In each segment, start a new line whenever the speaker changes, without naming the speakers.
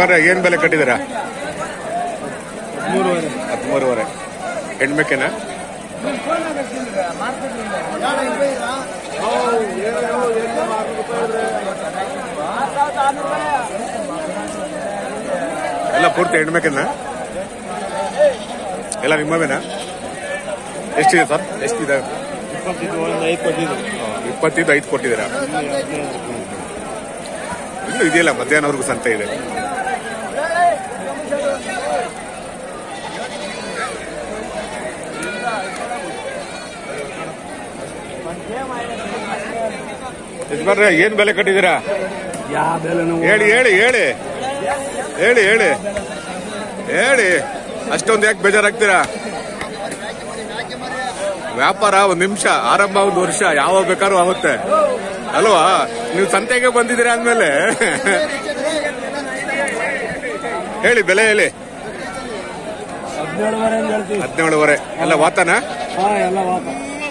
ಯಜಮಾನ್ರೆ ಏನ್ ಬೆಲೆ ಕಟ್ಟಿದ್ದೀರಾ? 13.5. ಹೆಣ್ಮೆಕೆನಾ? ಎಲ್ಲ ಪೂರ್ತಿ ಹೆಣ್ಮೆಕೆನ? ಎಲ್ಲ ನಿಮ್ಮವೇನಾ? ಎಷ್ಟಿದೆ ಸರ್? ಎಷ್ಟಿದೆ? 25 ಕೊಟ್ಟಿದ್ದೀರಾ? ಇನ್ನು ಇದೆಯಲ್ಲ, ಮಧ್ಯಾಹ್ನವರೆಗೂ ಸಂತೆ ಇದೆ. ಯಜಮಾನ್ರೆ ಏನ್ ಬೆಲೆ ಕಟ್ಟಿದ್ದೀರಾ? ಹೇಳಿ ಹೇಳಿ ಹೇಳಿ ಹೇಳಿ ಹೇಳಿ ಹೇಳಿ. ಅಷ್ಟೊಂದು ಯಾಕೆ ಬೇಜಾರಾಗ್ತೀರಾ? ವ್ಯಾಪಾರ 1 ನಿಮಿಷ, ಆರಂಭ 1 ವರ್ಷ, ಯಾವಾಗ ಬೇಕಾದ್ರೂ ಆಗುತ್ತೆ ಅಲ್ವಾ? ನೀವು ಸಂತೆಗೆ ಬಂದಿದ್ದೀರಾ ಅಂದ್ಮೇಲೆ ಹೇಳಿ ಬೆಲೆ ಹೇಳಿ. 17.5. ಎಲ್ಲ ವಾತನ?
ಎಲ್ಲ ವಾತ.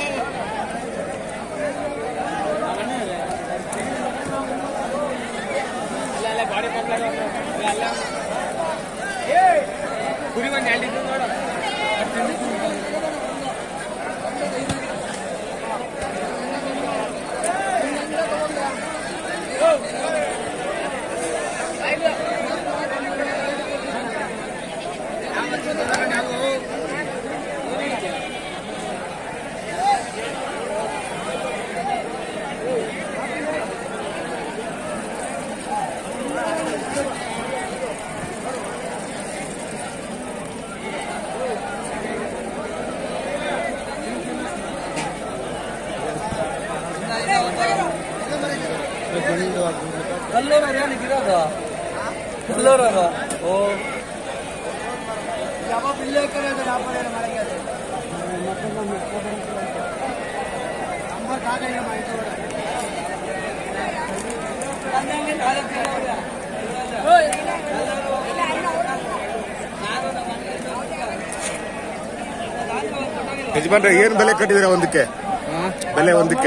ಯಜಮಾನ್ರೆ ಏನ್ ಬೆಲೆ ಕಟ್ಟಿದ್ದೀರಾ ಒಂದಕ್ಕೆ? ಬೆಲೆ ಒಂದಕ್ಕೆ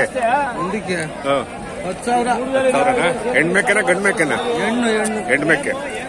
10,000. ಹೆಣ್ಮೆಕೆನ ಗಂಡ್ಮೆಕೆನ? ಹೆಣ್ಮೆಕೆ.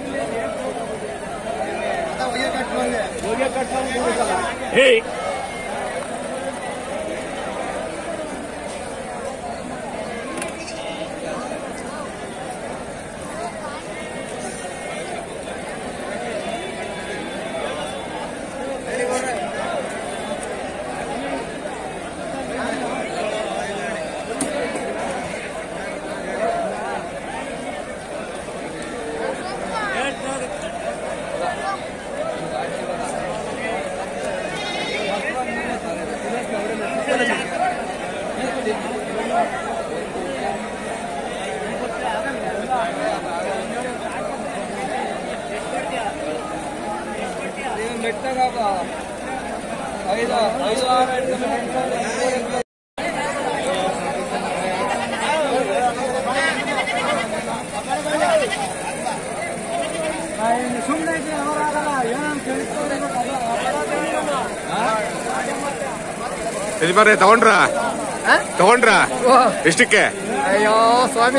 ಯಜಮಾನ್ರೆ ತಗೊಂಡ್ರ ಎಷ್ಟಕ್ಕೆ?
ಅಯ್ಯೋ ಸ್ವಾಮಿ,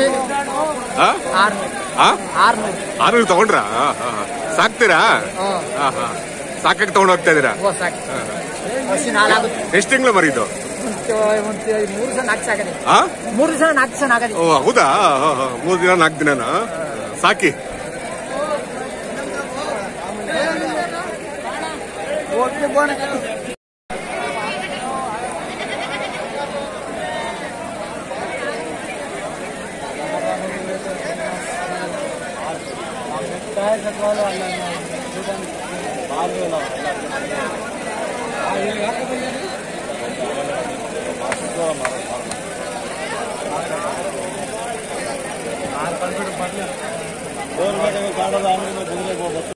600 ತಗೊಂಡ್ರ? ಸಾಕ್ತೀರಾ? ಸಾಕಕ್ಕೆ ತಗೊಂಡ್ ಹೋಗ್ತಾ ಇದೀರಾ? ಎಷ್ಟು ತಿಂಗಳು ಮರಿದು?
3 ದಿನ 4 ದಿನ ಆಗದೆ.
ಓ ಹೌದಾ? 3 ದಿನ 4 ದಿನ ಸಾಕಿ.
ಗೌರ್ಮೆಂಟ್